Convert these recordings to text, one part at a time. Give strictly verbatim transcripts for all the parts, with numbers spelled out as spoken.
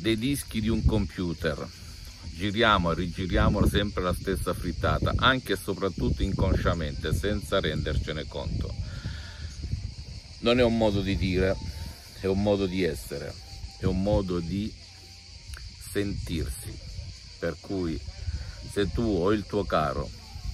dei dischi di un computer, giriamo e rigiriamo sempre la stessa frittata, anche e soprattutto inconsciamente, senza rendercene conto. Non è un modo di dire, è un modo di essere, è un modo di sentirsi, per cui se tu o il tuo caro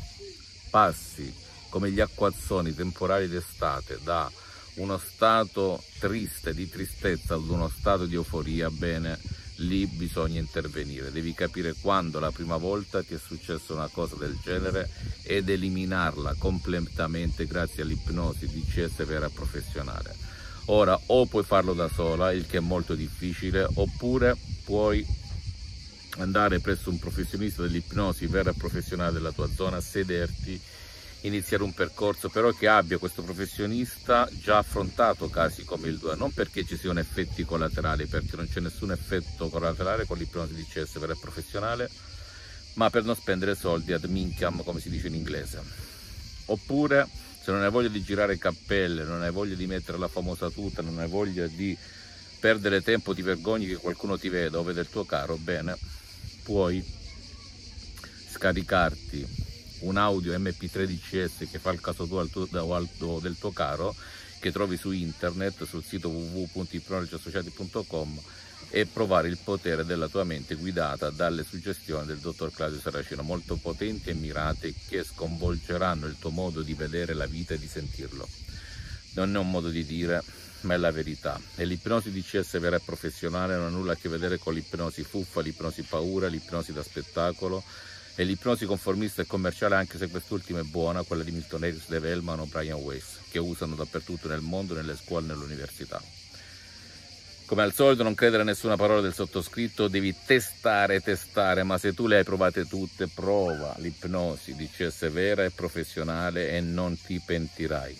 passi come gli acquazzoni temporali d'estate da uno stato triste, di tristezza, ad uno stato di euforia, bene, lì bisogna intervenire. Devi capire quando la prima volta ti è successa una cosa del genere ed eliminarla completamente grazie all'ipnosi D C S vera e professionale. Ora, o puoi farlo da sola, il che è molto difficile, oppure puoi andare presso un professionista dell'ipnosi vera e professionale della tua zona, sederti, iniziare un percorso, però che abbia questo professionista già affrontato casi come il tuo, non perché ci siano effetti collaterali, perché non c'è nessun effetto collaterale con l'ipnosi D C S vera e professionale, ma per non spendere soldi ad minchiam, come si dice in inglese. Oppure, se non hai voglia di girare cappelle, non hai voglia di mettere la famosa tuta, non hai voglia di perdere tempo, ti vergogni che qualcuno ti veda o vede il tuo caro, bene, puoi scaricarti un audio M P tre D C S che fa il caso tuo, al tuo, o del tuo caro, che trovi su internet, sul sito w w w punto ipnologi associati punto com, e provare il potere della tua mente guidata dalle suggestioni del dottor Claudio Saracino, molto potenti e mirate, che sconvolgeranno il tuo modo di vedere la vita e di sentirlo. Non è un modo di dire, ma è la verità. E l'ipnosi D C S vera e professionale non ha nulla a che vedere con l'ipnosi fuffa, l'ipnosi paura, l'ipnosi da spettacolo e l'ipnosi conformista e commerciale, anche se quest'ultima è buona, quella di Milton Erickson, Dave Hellman o Brian Weiss, che usano dappertutto nel mondo, nelle scuole e nell'università. Come al solito, non credere a nessuna parola del sottoscritto, devi testare, testare, ma se tu le hai provate tutte, prova l'ipnosi D C S vera e professionale e non ti pentirai.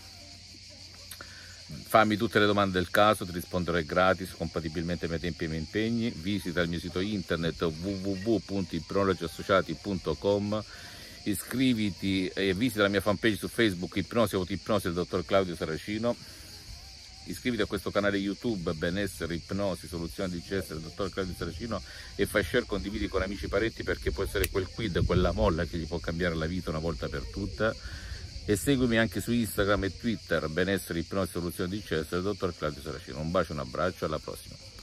Fammi tutte le domande del caso, ti risponderò gratis, compatibilmente ai miei tempi e ai miei impegni. Visita il mio sito internet w w w punto ipnologi associati punto com, iscriviti e visita la mia fanpage su Facebook, Ipnosi Autoipnosi del dottor Claudio Saracino. Iscriviti a questo canale YouTube, Benessere, Ipnosi, Soluzioni D C S del dottor Claudio Saracino, e fai share, condividi con amici e parenti, perché può essere quel quid, quella molla che gli può cambiare la vita una volta per tutte. E seguimi anche su Instagram e Twitter, Benessere, Ipnosi, Soluzioni D C S del dottor Claudio Saracino. Un bacio, un abbraccio, alla prossima.